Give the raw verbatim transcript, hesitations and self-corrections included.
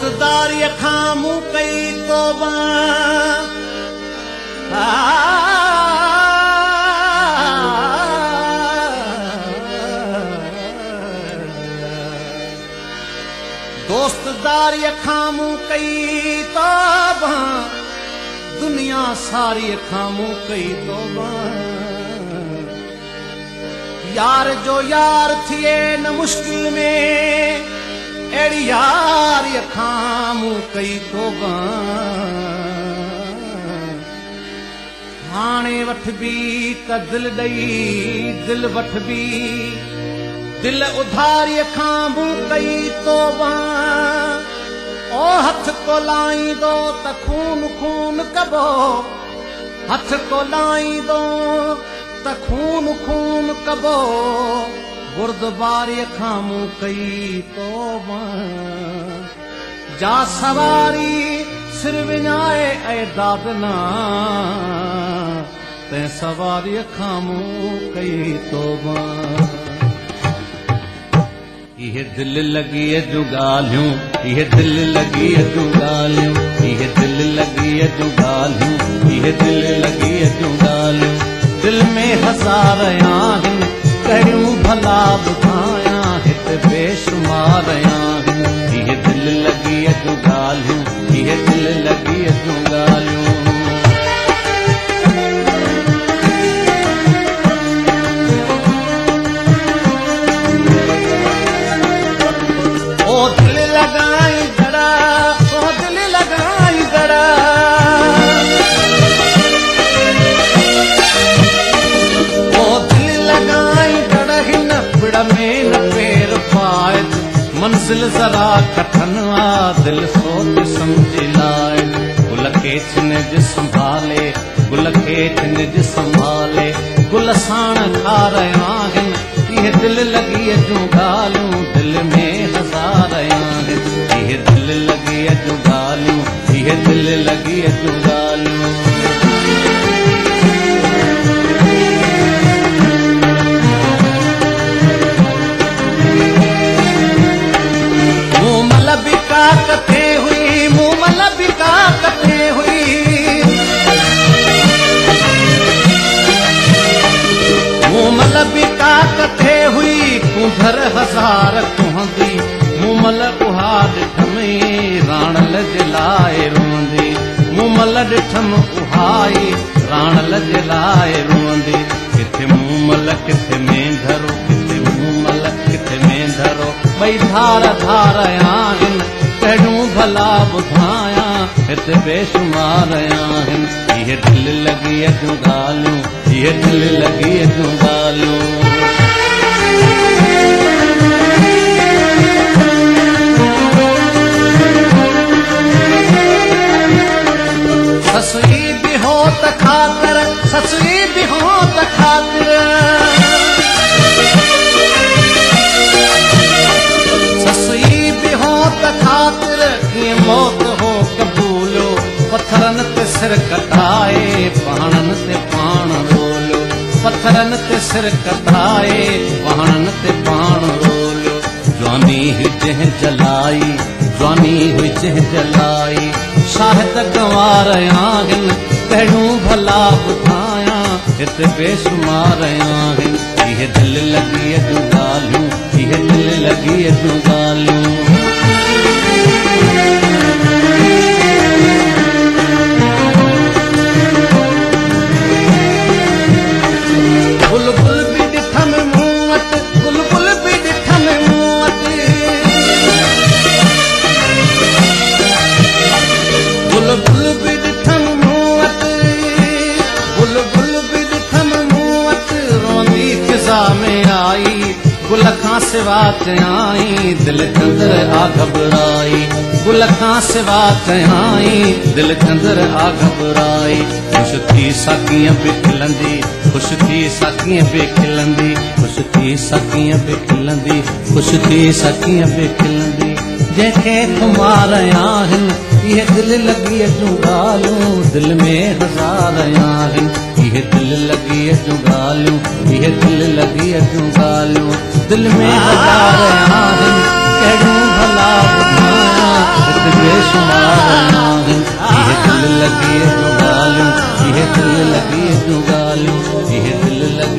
दोस्तदारी खामू कई तोबा दोस्तदारी खामू कई तोबा दुनिया सारी खामू कई तोबा यार जो यार थिए न मुश्किल में एड़ी यार खामू कई तोबा हाणे वठ भी त दिल दई दिल वठ भी दिल उधारी खामू कई तोबा ओ हथ को लाई दो त खून खून कबो हथ को लाई दो त खून खून कबो गुरुद्वारे खामू कई तोबा जा सवारी सिर विञाए ऐं दादना तैं सवारी खामू कई तोबा इहे दिल लगी जूं ॻाल्हियूं इहे दिल लगी जूं ॻाल्हियूं इहे दिल लगी जूं ॻाल्हियूं इहे दिल लगी जूं ॻाल्हियूं दिल में हज़ार आहिनि कहिड़ियूं भला ॿुधायां हिते बेशुमार आहिनि इहे दिल लगी जूं ॻाल्हियूं इहे दिल लगी जूं ॻाल्हियूं ओ दिल लगाई जड़ा ओ दिल लगाई जड़ा में न पेर पाए मंजिल जरा कठन आ दिल सोच समझ लाए गुल के निज संभाले गुल के निज संभाले गुल साण खा रहा आहिनि इहे दिल लगी जूं ॻाल्हियूं दिल में हज़ार आहिनि इहे दिल लगी जूं ॻाल्हियूं इहे दिल लगी जूं ॻाल्हियूं कथे हुई मूमल बिका कथे हुई मूमल बिका कथे हुई कुंभर हज़ार तुहंदी मूमल उहा ॾिठम राणल जे लाइ रोंदी मूमल ॾिठम उहाई राणल जे लाइ रोंदी किथे मूमल किथे मेंढरो किथे मूमल किथे मेंढरो ॿई धार धार आहिनि कहिड़ियूं भला ॿुधायां हिते बेशुमार आहिनि इहे दिल लगी जूं ॻाल्हियूं इहे दिल लगी जूं ॻाल्हियूं ससुई बि हो त ख़ातिर ससुई बि हो त ख़ातिर ससुई बि हो त ख़ातिर कीअं मौत हो कबूलो पत्थरनि ते सिर कटाए पहाड़नि ते पाण रोलियो पत्थरनि ते सिर कटाए पहाड़नि ते पाण रोलियो जवानी हुई जंहिं जलाई जवानी हुई जंहिं जलाई शाहिद गंवार आहिनि कहिड़ियूं भला ॿुधायां हिते बेशुमार आहिनि इहे दिल लगी जूं ॻाल्हियूं इहे दिल लगी जूं ॻाल्हियूं बुलबुल बि ॾिठम मूं वटि बुलबुल बि ॾिठम मूं वटि बुलबुल बि ॾिठम मूं वटि बुलबुल बि ॾिठम मूं वटि रोंदी फिज़ा में आई गुल खां सिवा चयाई दिल चंदर आ घबराई गुल खां सिवा चयाई दिल चंदर आ घबराई ख़ुशि थी सकीअ बि खिलंदी ख़ुशि थी सकीअ बि खिलंदी ख़ुशि थी सकीअ बि खिलंदी ख़ुशि थी सकीअ बि खिलंदी जंहिंखे खुमार आहिनि इहे दिल लगी जूं ॻाल्हियूं दिल में हज़ार आहिनि इहे दिल लगी जूं ॻाल्हियूं इहे दिल लगी जूं ॻाल्हियूं दिल में हज़ार आहिनि कहिड़ियूं भला ॿुधायां शुमार नाहिन ये दिल लगी ॻाल्हियूं ये दिल लगी ॻाल्हियूं ये दिल लगी